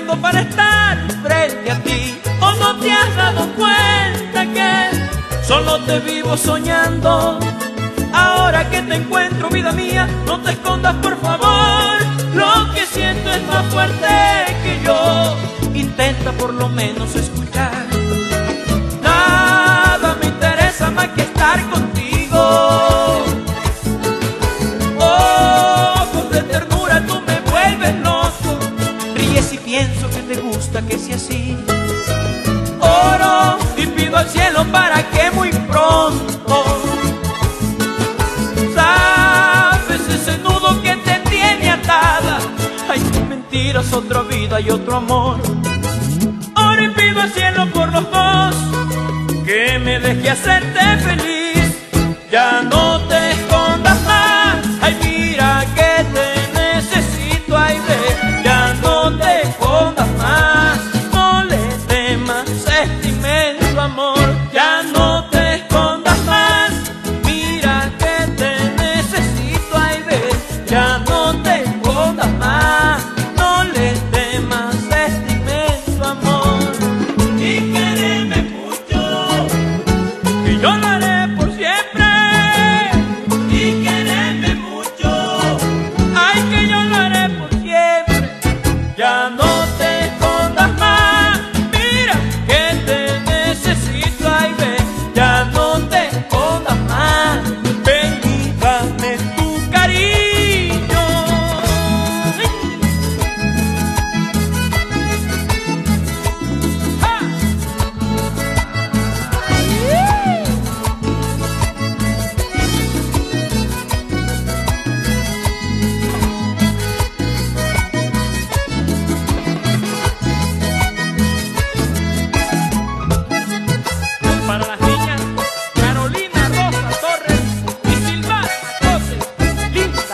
nacido para estar frente a ti. ¿O no te has dado cuenta que solo te vivo soñando? Ahora que te encuentro, vida mía, no te escondas por favor. Lo que siento es más fuerte que yo. Intenta por lo menos escuchar. Nada me interesa más que estar contigo. Ojos de ternura, tú me vuelves loco. Ríes y pienso que te gusta que sea así. Oro y pido al cielo para que muy pronto sabes ese nudo que te tiene atada. Hay mentiras, otra vida y otro amor. Oro y pido al cielo por los dos, que me deje hacerte feliz. Ya no te escondas más. Ay, mira que te necesito. Ay, ve, ya no te escondas más. No le temas este inmenso amor. Ya no te escondas más. Mira que te necesito. Ay, ve, ya no te escondas más. No le temas este inmenso amor. Y quéreme mucho, que yo lo haré por siempre. Y quéreme mucho, ay, que yo lo haré por siempre. Ya no te escondas más. Mira que te necesito. Ay, ven, ya no te escondas más. Ven y dame tu cariño. ¡Ja! Para las niñas Carolina Rosa Torres y Silvana José Linda.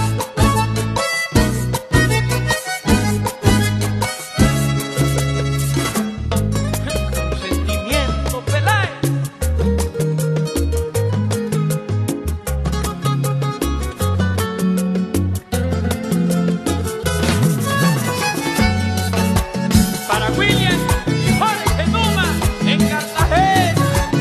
Sentimiento Peláez. Para William y Jorge Numa en Cartagena.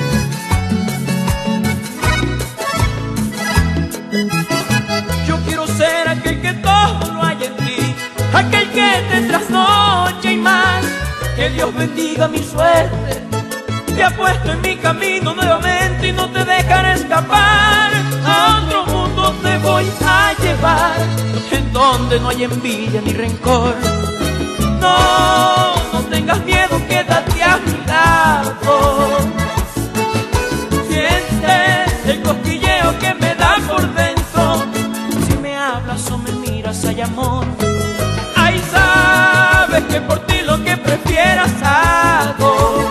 Yo quiero ser aquel que todo lo haya en ti, aquel que te trasnoche y más. Que Dios bendiga mi suerte, te ha puesto en mi camino nuevamente y no te dejaré escapar. A otro mundo te voy a llevar, en donde no hay envidia ni rencor. No, no tengas miedo, quédate a mi lado. Siente el cosquilleo que me da por dentro. Si me hablas o me miras hay amor. Ay, sabes que por ti lo que prefieras hago.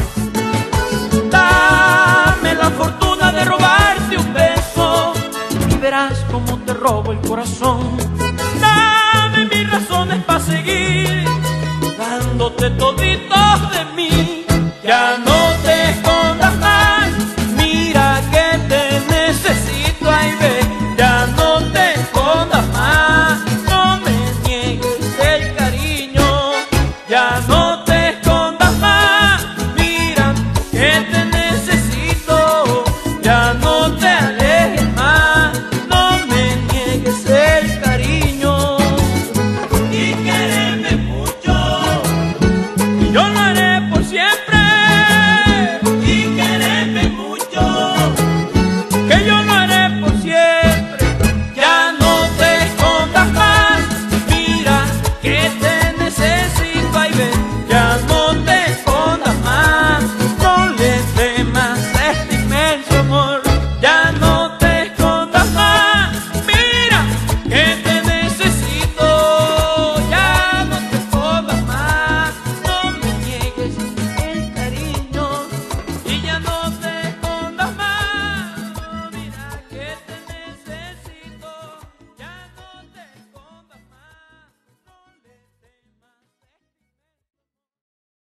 Dame la fortuna de robarte un beso y verás cómo te robo el corazón. Dame mis razones para seguir dándote toditos de mí. Ya no te escondas más. Mira que te necesito. Ay, ve, ya no te escondas más. No me niegues el cariño. Ya no te escondas más. Mira que te necesito. Ya no te alejes más. No me niegues el cariño. Y quéreme mucho, y yo lo haré por siempre. Y quéreme mucho, que yo lo haré por siempre. Ya no te escondas más. Mira que te necesito. Ay, ven, ya no te escondas más. No le temas a este inmenso amor. Ya no te escondas más. Mira que te necesito. Ya no te escondas más. No me niegues el cariño. Y ya no